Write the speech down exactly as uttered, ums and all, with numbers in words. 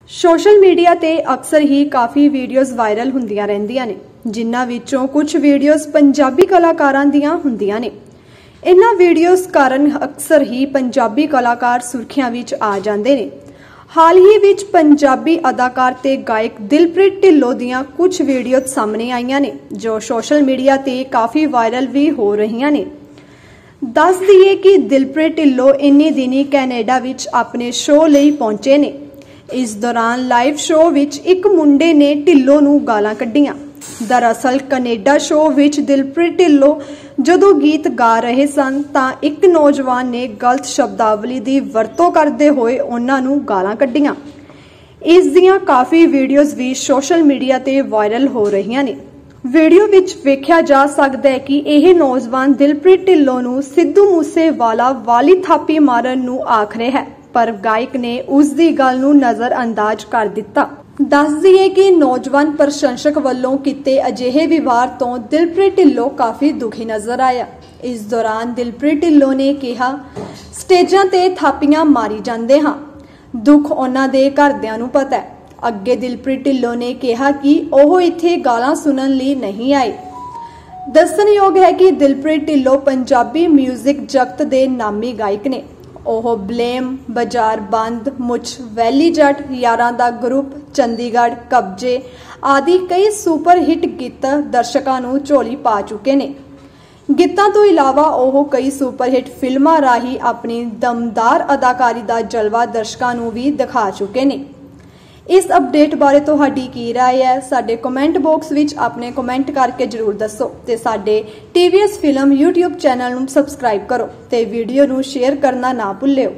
Social media ते अक्सर ही काफ़ी वीडियोज़ वायरल हुंदियां रहिंदियां ने, जिन्हां विचों कुछ वीडियोज़ पंजाबी कलाकारां दियां हुंदियां ने। इन्हां वीडियोज़ कारण अक्सर ही पंजाबी कलाकार सुर्खियां विच आ जांदे ने। हाल ही विच पंजाबी अदाकार ते गायक दिलप्रीत ढिल्लों दियां कुछ वीडियो सामने आईयां ने, जो सोशल मीडिया ते काफ़ी वायरल भी हो रहीआं ने। दस दईए कि दिलप्रीत ढिल्लों इन्ने दिनी कैनेडा विच अपने शो लई पहुंचे ने। इस दौरान लाइव शो विच एक मुंडे ने ढिल्लों नूं गालां कड्ढियां। दरअसल कनेडा शो विच दिलप्रीत ढिल्लों जदों गीत गा रहे सन तां एक नौजवान ने गलत शब्दावली दी वरतों करदे होए उन्हां नूं गालां कड्ढियां। इस दियां काफ़ी वीडियोज़ भी सोशल मीडिया ते वायरल हो रहीआं ने। वीडियो विच वेख्या जा सकदा है कि यह नौजवान दिलप्रीत ढिल्लों नूं सिद्धू मूसेवाला वाली थापी मारन नूं आख रिहा है, पर गायक ने उस दी गल नूं नज़रअंदाज कर दिता। दस दईए कि नौजवान प्रशंसक वल्लों कीते अजिहे विवार तो दिलप्रीत ढिल्लों काफ़ी दुखी नजर आया। इस दौरान दिलप्रीत ढिल्लों ने कहा, स्टेजां ते थापियां मारी जांदे हां, दुख उन्हां दे घरदिआं नूं पता है। अगे दिलप्रीत ढिल्लों ने कहा कि ओह इत्थे गालां सुनन लई नहीं आए। दस्सणयोग है कि दिलप्रीत ढिल्लों पंजाबी म्यूजिक जगत दे नामी गायक ने। ओह ब्लेम, बाजार बंद, मुछ, वैली जट, यारां दा ग्रुप, चंडीगढ़, कब्जे आदि कई सुपर हिट गीत दर्शकों नूं झोली पा चुके ने। गीतां तो इलावा ओह कई सुपर हिट फिल्मां राही अपनी दमदार अदाकारी दा जलवा दर्शकों नूं भी दिखा चुके ने। इस अपडेट बारे तुहाडी की राय है? साडे कमेंट बॉक्स विच अपने कमेंट करके जरूर दसो ते साडे टीवीएस फिल्म यूट्यूब चैनल नूं सबसक्राइब करो ते वीडियो नूं शेयर करना ना भुल्लिओ।